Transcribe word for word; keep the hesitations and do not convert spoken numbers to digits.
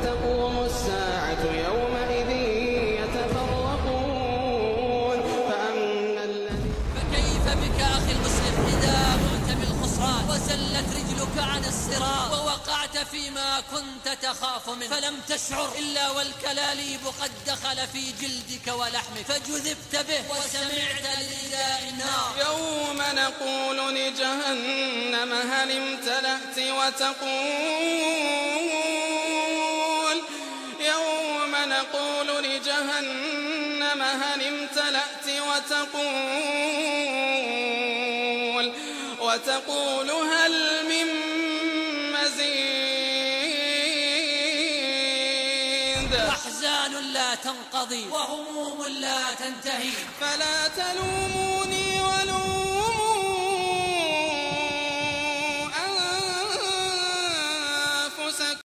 تقوم الساعة يومئذ يتفرقون فأما الذين فكيف بك أخي المسلم إذا بعت بالخسران وزلت رجلك عن الصراط ووقعت فيما كنت تخاف منه فلم تشعر إلا والكلاليب قد دخل في جلدك ولحمك فجذبت به وسمعت لنداء النار. يوم نقول لجهنم هل امتلأت وتقول يوم نقول لجهنم هل امتلأت وتقول وتقول هل من مزيد. أحزان لا تنقضي وهموم لا تنتهي. فلا تلوموني